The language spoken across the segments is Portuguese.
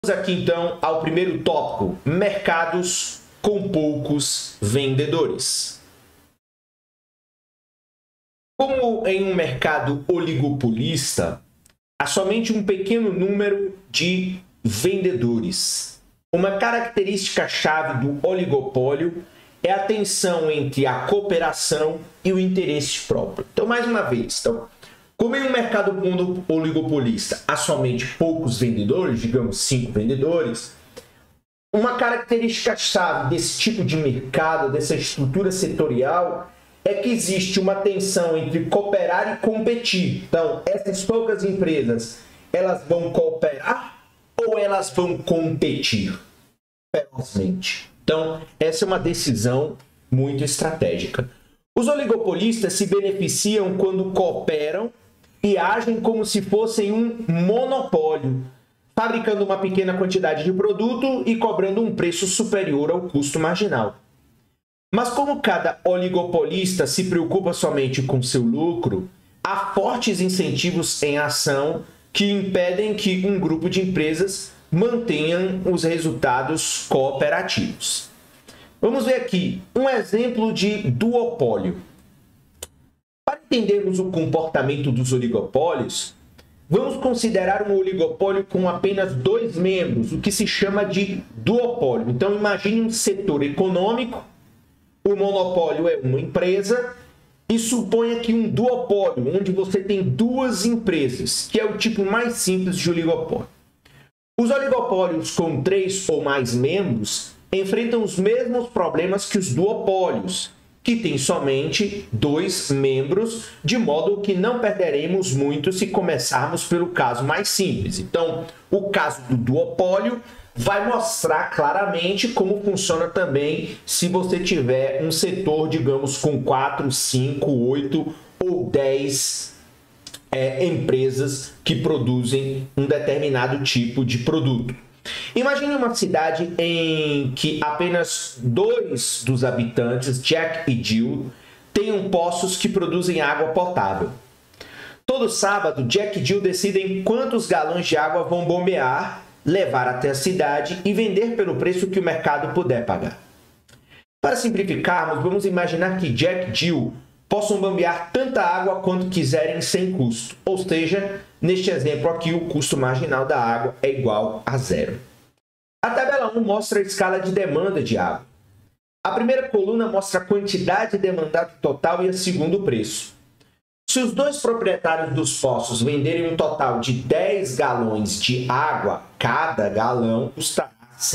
Vamos aqui então ao primeiro tópico: mercados com poucos vendedores. Como em um mercado oligopolista, há somente um pequeno número de vendedores. Uma característica-chave do oligopólio é a tensão entre a cooperação e o interesse próprio. Então, mais uma vez, como em um mercado oligopolista há somente poucos vendedores, digamos 5 vendedores, uma característica-chave desse tipo de mercado, dessa estrutura setorial, é que existe uma tensão entre cooperar e competir. Então, essas poucas empresas, elas vão cooperar ou elas vão competir ferozmente? Então, essa é uma decisão muito estratégica. Os oligopolistas se beneficiam quando cooperam e agem como se fossem um monopólio, fabricando uma pequena quantidade de produto e cobrando um preço superior ao custo marginal. Mas como cada oligopolista se preocupa somente com seu lucro, há fortes incentivos em ação que impedem que um grupo de empresas mantenham os resultados cooperativos. Vamos ver aqui um exemplo de duopólio. Para entendermos o comportamento dos oligopólios, vamos considerar um oligopólio com apenas 2 membros, o que se chama de duopólio. Então, imagine um setor econômico, o monopólio é uma empresa, e suponha que um duopólio, onde você tem 2 empresas, que é o tipo mais simples de oligopólio. Os oligopólios com 3 ou mais membros enfrentam os mesmos problemas que os duopólios, que têm somente 2 membros, de modo que não perderemos muito se começarmos pelo caso mais simples. Então, o caso do duopólio vai mostrar claramente como funciona também se você tiver um setor, digamos, com 4, 5, 8 ou 10 empresas que produzem um determinado tipo de produto. Imagine uma cidade em que apenas 2 dos habitantes, Jack e Jill, tenham poços que produzem água potável. Todo sábado, Jack e Jill decidem quantos galões de água vão bombear, levar até a cidade e vender pelo preço que o mercado puder pagar. Para simplificarmos, vamos imaginar que Jack e Jill possam bombear tanta água quanto quiserem sem custo. Ou seja, neste exemplo aqui, o custo marginal da água é igual a 0. A tabela 1 mostra a escala de demanda de água. A primeira coluna mostra a quantidade demandada total e a segunda o preço. Se os 2 proprietários dos poços venderem um total de 10 galões de água, cada galão custará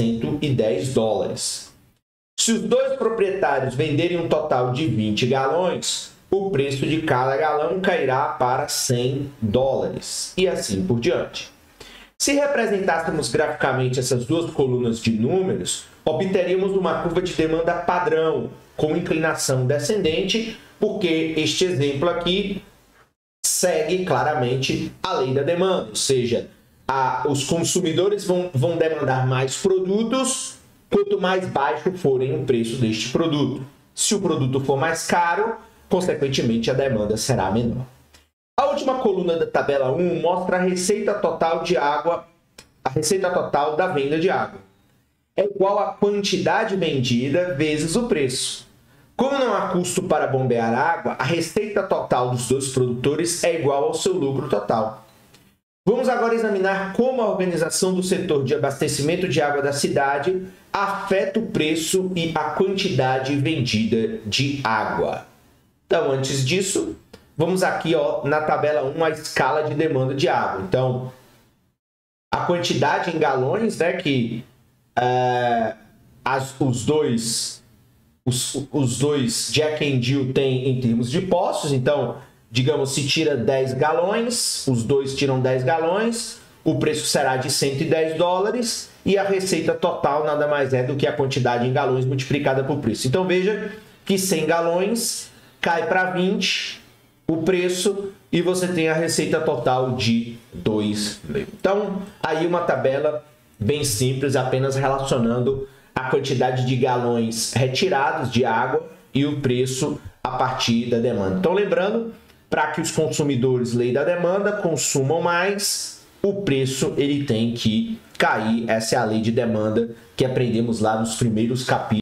$110. Se os 2 proprietários venderem um total de 20 galões, o preço de cada galão cairá para $100 e assim por diante. Se representássemos graficamente essas 2 colunas de números, obteríamos uma curva de demanda padrão, com inclinação descendente, porque este exemplo aqui segue claramente a lei da demanda, ou seja, os consumidores vão demandar mais produtos, quanto mais baixo forem o preço deste produto. Se o produto for mais caro, consequentemente a demanda será menor. A última coluna da tabela 1 mostra a receita total de água, a receita total da venda de água. É igual à quantidade vendida vezes o preço. Como não há custo para bombear água, a receita total dos 2 produtores é igual ao seu lucro total. Vamos agora examinar como a organização do setor de abastecimento de água da cidade afeta o preço e a quantidade vendida de água. Então, antes disso, vamos aqui na tabela 1 a escala de demanda de água. Então, a quantidade em galões, né, que os dois Jack e Jill têm em termos de poços. Então, digamos, se tira 10 galões, os 2 tiram 10 galões, o preço será de $110 e a receita total nada mais é do que a quantidade em galões multiplicada por preço. Então, veja que 100 galões cai para 20 o preço e você tem a receita total de 2. Então, aí uma tabela bem simples, apenas relacionando a quantidade de galões retirados de água e o preço a partir da demanda. Então, lembrando, para que os consumidores, lei da demanda, consumam mais, o preço ele tem que cair. Essa é a lei de demanda que aprendemos lá nos primeiros capítulos